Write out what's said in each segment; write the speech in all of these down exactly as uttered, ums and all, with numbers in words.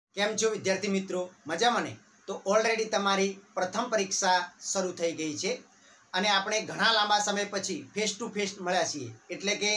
કેમ છો વિદ્યાર્થી મિત્રો? મજામાં ને? તો ઓલરેડી તમારી પ્રથમ પરીક્ષા શરૂ થઈ ગઈ છે અને આપણે ઘણા લાંબા સમય પછી ફેસ ટુ ફેસ મળ્યા છીએ, એટલે કે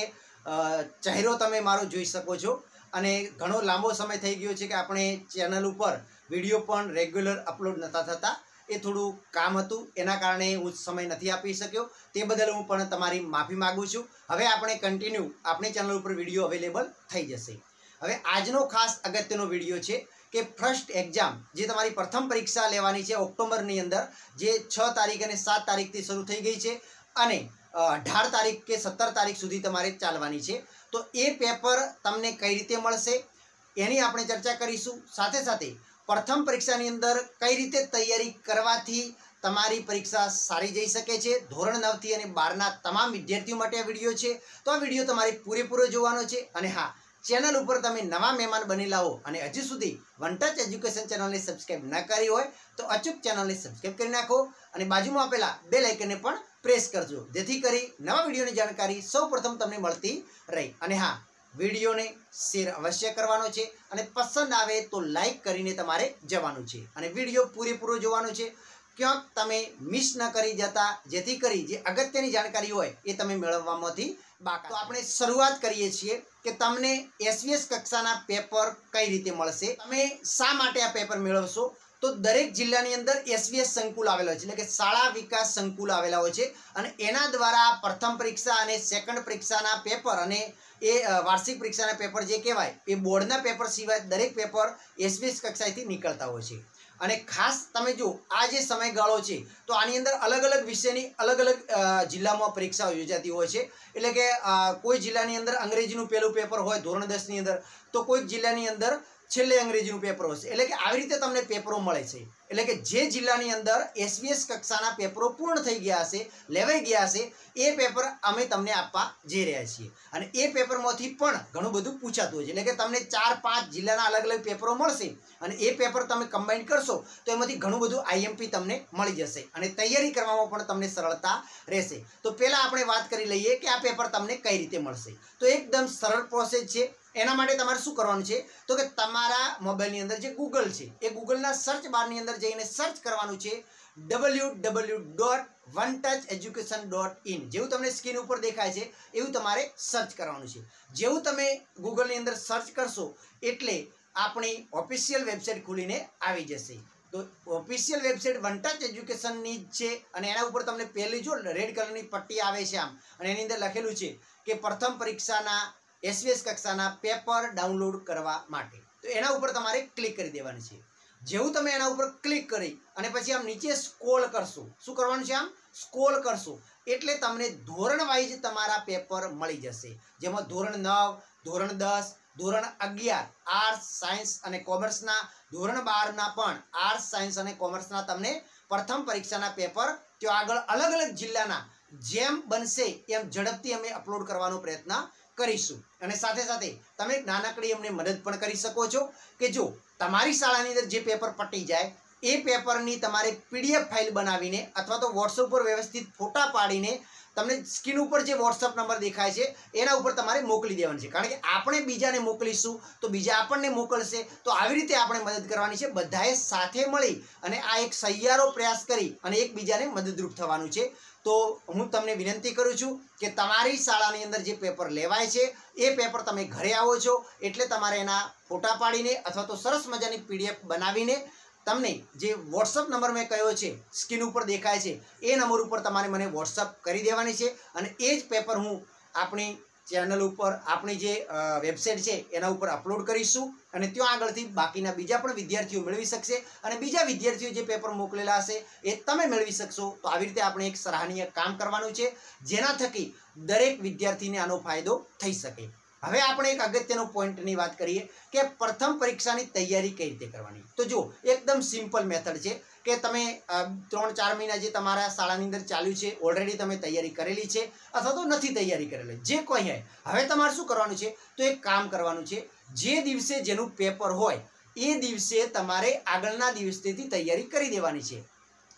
ચહેરો તમે મારો જોઈ શકો છો. અને ઘણો લાંબો સમય થઈ ગયો છે કે આપણે ચેનલ ઉપર વિડીયો પણ રેગ્યુલર અપલોડ નહોતા થતા. એ થોડું કામ હતું, એના કારણે હું સમય નથી આપી શક્યો. તે બદલ હું પણ તમારી માફી માગું છું. હવે આપણે કન્ટિન્યુ આપણી ચેનલ ઉપર વિડીયો અવેલેબલ થઈ જશે. હવે આજનો ખાસ અગત્યનો વિડીયો છે કે ફર્સ્ટ એક્ઝામ જે તમારી પ્રથમ પરીક્ષા લેવાની છે ઓક્ટોબરની અંદર, જે છ તારીખ અને સાત તારીખથી શરૂ થઈ ગઈ છે અને અઢાર તારીખ કે સત્તર તારીખ સુધી તમારે ચાલવાની છે. તો એ પેપર તમને કઈ રીતે મળશે એની આપણે ચર્ચા કરીશું. સાથે સાથે પ્રથમ પરીક્ષાની અંદર કઈ રીતે તૈયારી કરવાથી તમારી પરીક્ષા સારી જઈ શકે છે. ધોરણ નવ થી અને બારના તમામ વિદ્યાર્થીઓ માટે આ વિડીયો છે, તો આ વિડીયો તમારે પૂરેપૂરો જોવાનો છે. અને હા, ચેનલ ઉપર તમે નવા મહેમાન બનેલા હો અને હજી સુધી વન ટચ એજ્યુકેશન ચેનલને સબસ્ક્રાઈબ ન કરી હોય તો અચૂક ચેનલને સબસ્ક્રાઈબ કરી નાખો અને બાજુમાં આપેલા બેલ આઇકનને પણ પ્રેસ કરજો, જેથી કરી નવા વિડીયોની જાણકારી સૌ પ્રથમ તમને મળતી રહે. અને હા, વિડીયોને શેર અવશ્ય કરવાનો છે અને પસંદ આવે તો લાઈક કરીને તમારે જવાનું છે અને વિડીયો પૂરેપૂરો જોવાનો છે. ક્યાંક તમે મિસ ન કરી જતા, જેથી કરી જે અગત્યની જાણકારી હોય એ તમે મેળવવામાંથી બાકી. તો આપણે શરૂઆત કરીએ છીએ કે તમને એસવીએસ કક્ષાના પેપર કઈ રીતે મળશે, તમે શા માટે આ પેપર મેળવશો. તો દરેક જિલ્લાની અંદર એસવીએસ સંકુલ આવેલા હોય છે, એટલે કે શાળા વિકાસ સંકુલ આવેલા હોય છે અને એના દ્વારા પ્રથમ પરીક્ષા અને સેકન્ડ પરીક્ષાના પેપર અને એ વાર્ષિક પરીક્ષાના પેપર જે કહેવાય એ બોર્ડના પેપર સિવાય દરેક પેપર એસવીએસ કક્ષાએથી નીકળતા હોય છે. અને ખાસ તમે જો આ જે સમયગાળો છે તો આની અંદર અલગ અલગ વિષયની અલગ અલગ જિલ્લામાં પરીક્ષાઓ યોજાતી હોય છે. એટલે કે કોઈ જિલ્લાની અંદર અંગ્રેજીનું પહેલું પેપર હોય ધોરણ દસની અંદર, તો કોઈ જિલ્લાની અંદર છેલ્લે અંગ્રેજીનું પેપર હશે. એટલે કે આવી રીતે તમને પેપરો મળે છે. એટલે કે જે જિલ્લાની અંદર એસવીએસ કક્ષાના પેપરો પૂર્ણ થઈ ગયા હશે, લેવાઈ ગયા હશે, એ પેપર અમે તમને આપવા જઈ રહ્યા છીએ. અને એ પેપરમાંથી પણ ઘણું બધું પૂછાતું હોય છે. એટલે કે તમને ચાર પાંચ જિલ્લાના અલગ અલગ પેપરો મળશે અને એ પેપર તમે કમ્બાઈન કરશો તો એમાંથી ઘણું બધું આઈએમપી તમને મળી જશે અને તૈયારી કરવામાં પણ તમને સરળતા રહેશે. તો પહેલાં આપણે વાત કરી લઈએ કે આ પેપર તમને કઈ રીતે મળશે. તો એકદમ સરળ પ્રોસેસ છે. એના માટે તમારે શું કરવાનું છે તો કે તમારા મોબાઈલની અંદર જે ગૂગલ છે એ ગૂગલના સર્ચ બારની અંદર જઈને સર્ચ કરવાનું છે W W dot one touch education dot in. જેવું તમને સ્ક્રીન ઉપર દેખાય છે એવું તમારે સર્ચ કરવાનું છે. જેવું તમે ગૂગલની અંદર સર્ચ કરશો એટલે આપણી ઓફિશિયલ વેબસાઇટ ખુલીને આવી જશે. તો ઓફિશિયલ વેબસાઇટ વન ટચ એજ્યુકેશનની જ છે અને એના ઉપર તમને પહેલી જો રેડ કલરની પટ્ટી આવે છે આમ, અને એની અંદર લખેલું છે કે પ્રથમ પરીક્ષાના એસવીએસ કક્ષાના પેપર ડાઉનલોડ કરવા માટે. તો એના ઉપર તમારે ક્લિક કરી દેવાની છે. જેવું તમે એના ઉપર ક્લિક કરી અને પછી આમ નીચે સ્ક્રોલ કરશો, શું કરવાનું છે આમ સ્ક્રોલ કરશો એટલે તમને ધોરણ વાઇઝ તમારા પેપર મળી જશે. જેમાં ધોરણ નવ, ધોરણ દસ, ધોરણ અગિયાર આર્ટ્સ, સાયન્સ અને કોમર્સના, ધોરણ બારના પણ આર્ટ્સ, સાયન્સ અને કોમર્સના તમને પ્રથમ પરીક્ષાના પેપર ત્યાં આગળ અલગ અલગ જિલ્લાના જેમ બનશે એમ ઝડપથી અમે અપલોડ કરવાનો પ્રયત્ન કરીશું. અને સાથે સાથે તમે નાનકડી અમને મદદ પણ કરી શકો છો કે જો તમારી શાળાની અંદર જે પેપર પટી જાય એ પેપરની તમારે પીડીએફ ફાઇલ બનાવીને અથવા તો વોટ્સઅપ પર વ્યવસ્થિત ફોટા પાડીને તમને સ્ક્રીન ઉપર જે વોટ્સઅપ નંબર દેખાય છે એના ઉપર તમારે મોકલી દેવાનું છે. કારણ કે આપણે બીજાને મોકલીશું તો બીજા આપણને મોકલશે. તો આવી રીતે આપણે મદદ કરવાની છે. બધાએ સાથે મળી અને આ એક સહિયારો પ્રયાસ કરી અને એકબીજાને મદદરૂપ થવાનું છે. તો હું તમને વિનંતી કરું છું કે તમારી શાળાની અંદર જે પેપર લેવાય છે એ પેપર તમે ઘરે આવો છો એટલે તમારે એના ફોટા પાડીને અથવા તો સરસ મજાની પીડીએફ બનાવીને તમને જે વોટ્સઅપ નંબર મેં કહ્યો છે સ્ક્રીન ઉપર દેખાય છે એ નંબર ઉપર તમારે મને વોટ્સઅપ કરી દેવાની છે અને એ જ પેપર હું આપણી ચેનલ ઉપર આપણી જે વેબસાઇટ છે એના ઉપર અપલોડ કરીશું અને ત્યાં આગળથી બાકીના બીજા પણ વિદ્યાર્થીઓ મેળવી શકશે અને બીજા વિદ્યાર્થીઓ જે પેપર મોકલેલા હશે એ તમે મેળવી શકશો. તો આવી રીતે આપણે એક સરાહનીય કામ કરવાનું છે જેના થકી દરેક વિદ્યાર્થીને આનો ફાયદો થઈ શકે. હવે આપણે એક અગત્યનો પોઈન્ટની વાત કરીએ કે પ્રથમ પરીક્ષાની તૈયારી કઈ રીતે કરવાની. તો જો એકદમ સિમ્પલ મેથડ છે કે તમે ત્રણ ચાર મહિના જે તમારા શાળાની અંદર ચાલ્યું છે ઓલરેડી તમે તૈયારી કરેલી છે અથવા તો નથી તૈયારી કરેલી, જે કોઈ હોય, હવે તમારે શું કરવાનું છે તો એક કામ કરવાનું છે. જે દિવસે જેનું પેપર હોય એ દિવસે તમારે આગળના દિવસેથી તૈયારી કરી દેવાની છે.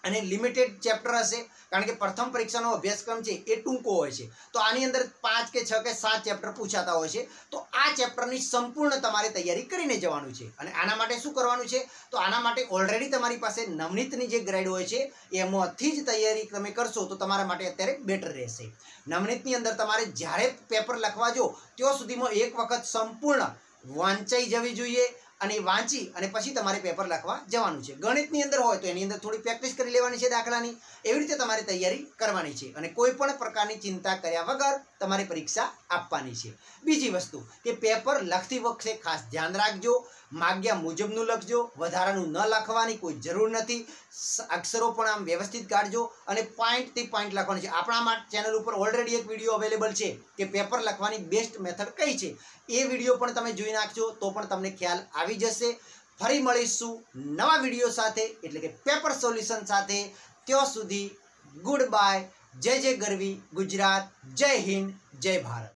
અને લિમિટેડ ચેપ્ટર હશે, કારણ કે પ્રથમ પરીક્ષાનો અભ્યાસક્રમ છે એ ટૂંકો હોય છે, તો આની અંદર પાંચ કે છ કે સાત ચેપ્ટર પૂછાતા હોય છે. તો આ ચેપ્ટરની સંપૂર્ણ તમારે તૈયારી કરીને જવાનું છે. અને આના માટે શું કરવાનું છે, તો આના માટે ઓલરેડી તમારી પાસે નવનીતની જે ગ્રેડ હોય છે એમાંથી જ તૈયારી તમે કરશો તો તમારા માટે અત્યારે બેટર રહેશે. નવનીતની અંદર તમારે જ્યારે પેપર લખવા જો ત્યાં સુધીમાં એક વખત સંપૂર્ણ વાંચાઈ જવી જોઈએ અને વાંચી અને પછી તમારે પેપર લખવા જવાનું છે. ગણિતની અંદર હોય તો એની અંદર થોડી પ્રેક્ટિસ કરી લેવાની છે દાખલાની. એવી રીતે તમારે તૈયારી કરવાની છે અને કોઈ પણ પ્રકારની ચિંતા કર્યા વગર તમારે પરીક્ષા આપવાની છે. બીજી વસ્તુ કે પેપર લખતી વખતે ખાસ ધ્યાન રાખજો, માગ્યા મુજબનું લખજો, વધારાનું ન લખવાની કોઈ જરૂર નથી. અક્ષરો પણ આમ વ્યવસ્થિત કાઢજો અને પોઈન્ટથી પોઈન્ટ લખવાનું છે. આપણા ચેનલ ઉપર ઓલરેડી એક વિડીયો અવેલેબલ છે કે પેપર લખવાની બેસ્ટ મેથડ કઈ છે, એ વિડીયો પણ તમે જોઈ નાખજો તો પણ તમને ખ્યાલ આવી જશે. ફરી મળીશું નવા વિડીયો સાથે, એટલે કે પેપર સોલ્યુશન સાથે. ત્યાં સુધી ગુડ બાય. જય જય ગરવી ગુજરાત, જય હિન્દ, જય ભારત.